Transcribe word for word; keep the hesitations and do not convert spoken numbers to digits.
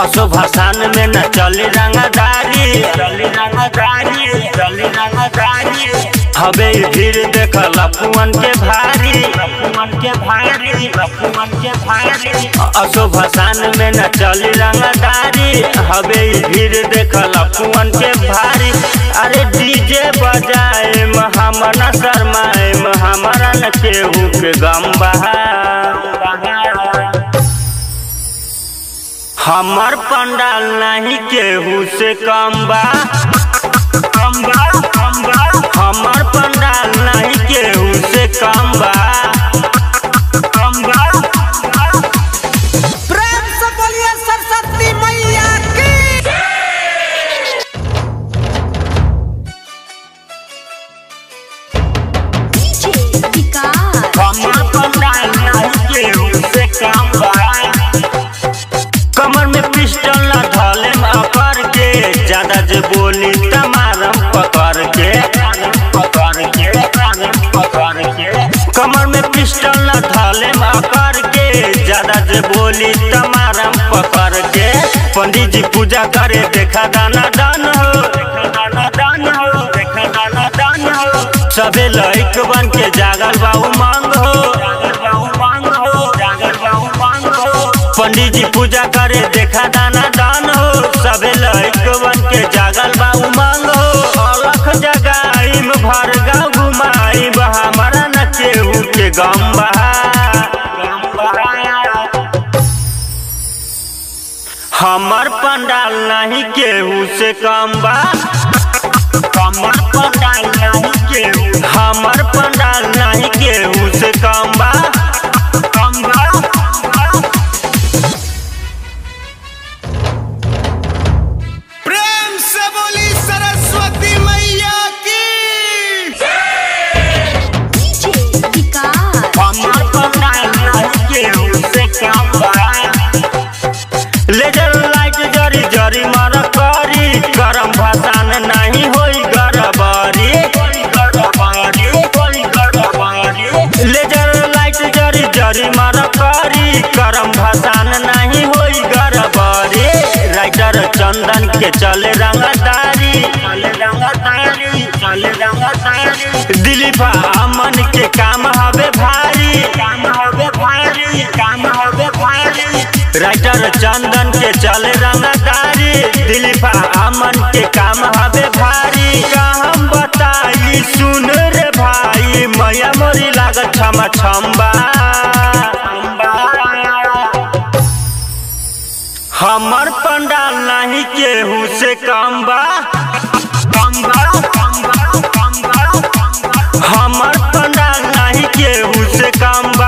असो भसान में न चली रंगदारी चली रंगदारी चली रंगदारी हबे भीड़ देख लफुअन के भारी लफुअन के भारी लफुअन के भारी असो भसान में न चली रंगदारी हबे भीड़ देख लफुअन के भारी। अरे डीजे बजाए हम न शर्माए हमारा न केहू के गम बहा हमर पंडाल नहीं केहू से कम बा कम बा कम बा हमर पंडाल नहीं केहू से कम बा कम बा। प्रेम से बोलिए सरस्वती मैया की। हमर पंडाल नहीं केहू से कम बा कमर में पिस्टल न धले अकर के ज्यादा जे बोली तमारम पकड़ के पकड़ के पकड़ के कमर में पिस्टल न धले अकर के ज्यादा जे बोली तमारम पकड़ के पंडित जी पूजा करे देखा दाना दान हो देखा दाना दान हो देखा दाना दान हो सबे लइक बन के जागल बाऊ मांग हो जागल बाऊ मांग हो जागल बाऊ मांग हो पंडित जी पूजा करे देखा दाना दान हो सबे लइक बन के जागल बाऊ मांग हो अलख जगाई में भर गाँव घुमाई हमारा न केहू के गम बहा हमर पंडाल नहीं केहू से कम बा हमर पंडाल नहीं केहू हमर पंडाल नहीं केहू से कम बा कम बा। प्रेम से बोली सरस्वती मैया की। हमर पंडाल नहीं केहू से कम बा लेजर लाइट जरी जरी मर करी गरम भसान नहीं होई गरबारी लेजर लाइट जरी जरी मर करी गरम भसान नहीं होई गरबारी राइटर चंदन के चले रंगदारी चले रंगदारी चले रंगदारी दिलीप अमन के काम हवे भारी काम हवे भारी काम हवे भारी राइटर चंदन के चले रंगदारी दिलीप अमन के काम हवे भारी का हम बताई सुन रे भाई मैया मोरी लागत छम छम्बा हमर पंडाल नहीं केहू से कम बा कम बा कम बा कम बा हमर पंडाल नहीं केहू से कम बा।